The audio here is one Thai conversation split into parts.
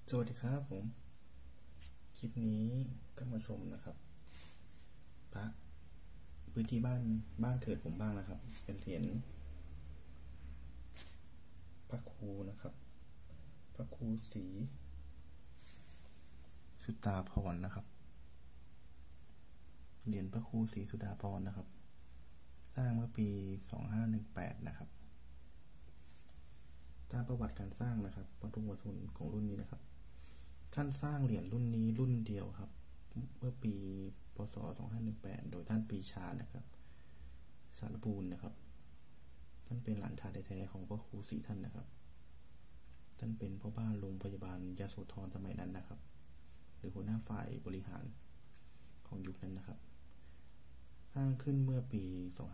สวัสดีครับผมคลิปนี้ก็มาชมนะครับพระพื้นที่บ้านเกิดผมบ้างนะครับเป็นเหรียญพระครูนะครับพระครูศรีสุตาภรณ์นะครับเหรียญพระครูศรีสุตาภรณ์นะครับสร้างเมื่อปี2518นะครับตามประวัติการสร้างนะครับวัตถุมงคลของรุ่นนี้นะครับท่านสร้างเหรียญรุ่นนี้รุ่นเดียวครับเมื่อปีพ.ศ. 2518โดยท่านปรีชานะครับสารบูรณ์นะครับท่านเป็นหลานชายแท้ๆของพระครูศรีท่านนะครับท่านเป็นพ่อบ้านโรงพยาบาลยโสธรสมัยนั้นนะครับหรือหัวหน้าฝ่ายบริหารของยุคนั้นนะครับสร้างขึ้นเมื่อปี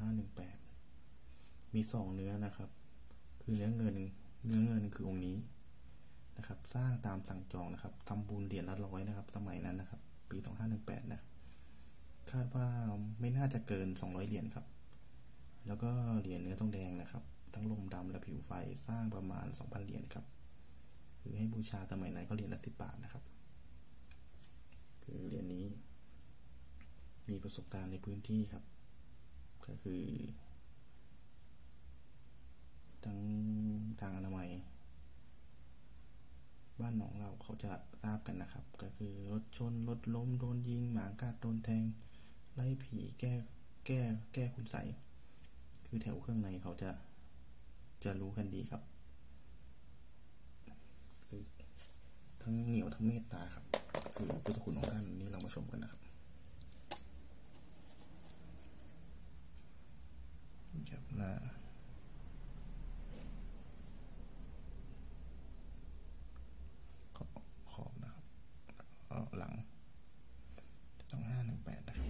2518มี2เนื้อนะครับคือเนื้อเงินคือองค์นี้นะครับสร้างตามสั่งจองนะครับทำบุญเหรียญละ100นะครับสมัยนั้นนะครับปี2518นะครับคาดว่าไม่น่าจะเกิน200เหรียญครับแล้วก็เหรียญเนื้อทองแดงนะครับทั้งลมดำและผิวไฟสร้างประมาณ 2,000 เหรียญครับคือให้บูชาสมัยนั้นก็เหรียญละ10 บาทนะครับคือเหรียญนี้มีประสบการณ์ในพื้นที่ครับก็คือทั้งทางอนามัยบ้านหนองเราเขาจะทราบกันนะครับก็คือรถชนรถล้มโดนยิงหมากัดโดนแทงไล่ผีแก้คุณไสคือแถวเครื่องในเขาจะรู้กันดีครับคือทั้งเหนียวทั้งเมตตาครับคือพุทธคุณของท่านนี้เรามาชมกันนะครับจับหน้าขอบนะครับหลัง2518นะครับ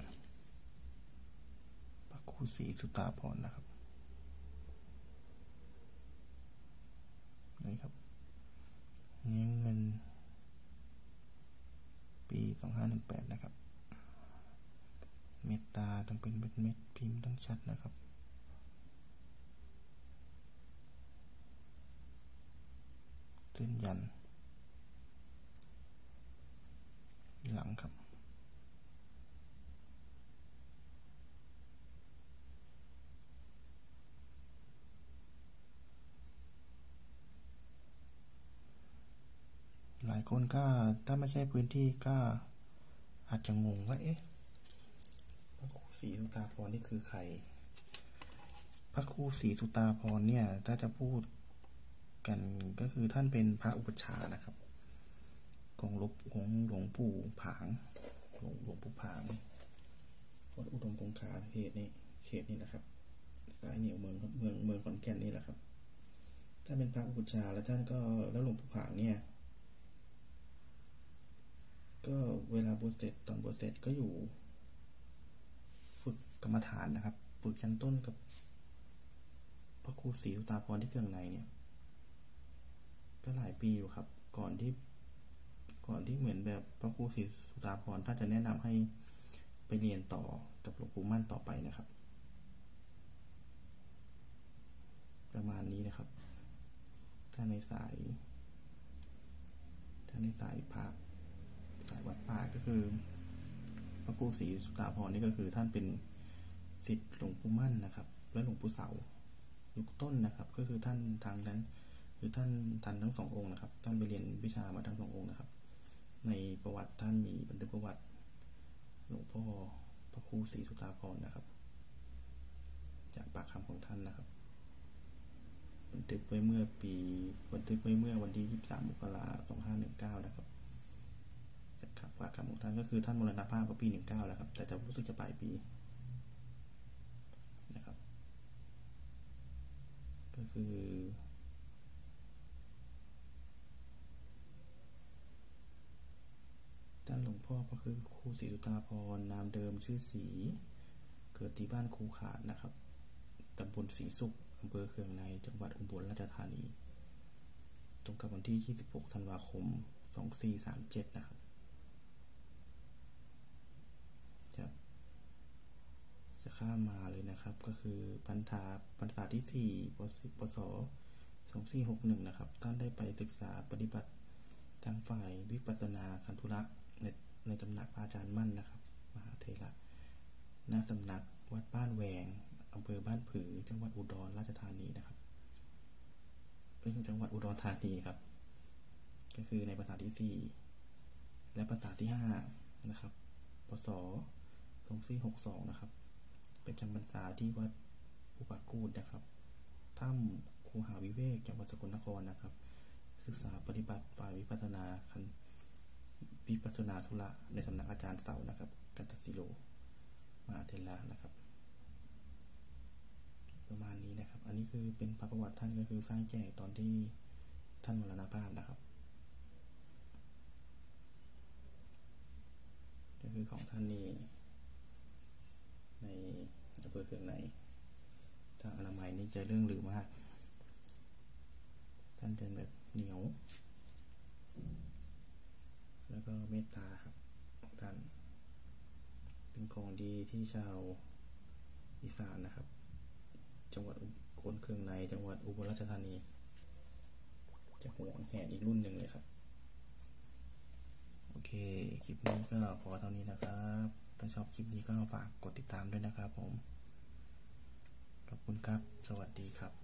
พระครูศรีสุตาภรณ์นะครับนี่ครับเงินปี2518นะครับเมตตาต้องเป็นเม็ดพิมพ์ต้องชัดนะครับเส้นยันหลังครับหลายคนก็ถ้าไม่ใช่พื้นที่ก็อาจจะงงว่าเอ๊ะพระครูศรีสุตาภรณ์นี่คือใครพระครูศรีสุตาภรณ์เนี่ยถ้าจะพูดกันก็คือท่านเป็นพระอุปัชฌาย์นะครับของหลวงปู่ผางหลวงปู่ผางวัดอุดมคงคาเขตนี้นะครับสายเหนียวเมืองขอนแก่นนี่แหละครับท่านเป็นพระอุปัชฌาย์แล้วท่านก็แล้วหลวงปู่ผางเนี่ยก็เวลาบวชเสร็จตอนบวชเสร็จก็อยู่ฝึกกรรมฐานนะครับฝึกชั้นต้นกับพระครูศรีสุตาภรณ์ที่เครื่องในเนี่ยก็หลายปีอยู่ครับก่อนที่เหมือนแบบพระครูศรีสุตาภรณ์ถ้าจะแนะนำให้ไปเรียนต่อกับหลวงปู่มั่นต่อไปนะครับประมาณนี้นะครับถ้าในสายพระสายวัดป่าก็คือพระครูศรีสุตาภรณ์นี่ก็คือท่านเป็นศิษย์หลวงปู่มั่นนะครับและหลวงปู่เสายุคต้นนะครับก็คือท่านทางนั้นคือท่านทั้ง2 องค์นะครับท่านไปเรียนวิชามาทั้ง2 องค์นะครับในประวัติท่านมีบันทึกประวัติหลวงพ่อพระครูศรีสุตาภรณ์นะครับจากปากคำของท่านนะครับบันทึกไว้เมื่อวันที่23 มกราคม 2519นะครับจากปากคำของท่านก็คือท่านมรณภาพปี19แล้วครับแต่จะรู้สึกจะปลายปีนะครับก็คือท่านหลวงพ่อก็คือครูศรีสุตาภรณ์นามเดิมชื่อศรีเกิดที่บ้านครูขาดนะครับตำบลศรีสุขอำเภอเคืองในจังหวัดอุบลราชธานีตรงกับวันที่26 ธันวาคม 2437นะครับจะข้ามมาเลยนะครับก็คือพรรษาที่4 ปศ 2461นะครับท่านได้ไปศึกษาปฏิบัติทางฝ่ายวิปัสสนาคันธุระในตำหนักพระอาจารย์มั่นนะครับมหาเถระหน้าตำหนักวัดบ้านแหวงอำเภอบ้านผือจังหวัดอุดรราชธานีนะครับจังหวัดอุดรธานีครับก็คือในพรรษาที่4และพรรษาที่5นะครับพศ2462นะครับเป็นจำพรรษาที่วัดปุปากูฏนะครับถ้ำคูหาวิเวกจังหวัดสกลนครนะครับศึกษาปฏิบัติฝ่ายวิปัสสนาธุระในสำนักอาจารย์เสานะครับกันตสิโลมหาเถระนะครับประมาณนี้นะครับอันนี้คือเป็นพระประวัติท่านก็คือสร้างแจกตอนที่ท่านมรณภาพนะครับก็คือของท่านนี่ในอำเภอเคืองในทางอนามัยนี่จะเรื่องลือมากท่านจะแบบเหนียวแล้วก็เมตตาครับของท่านเป็นของดีที่ชาวอีสานนะครับจังหวัดคนเคืองในจังหวัดอุบลราชธานีจะหวงแหนอีกรุ่นหนึ่งเลยครับโอเคคลิปนี้ก็พอเท่านี้นะครับถ้าชอบคลิปนี้ก็ฝากกดติดตามด้วยนะครับผมขอบคุณครับสวัสดีครับ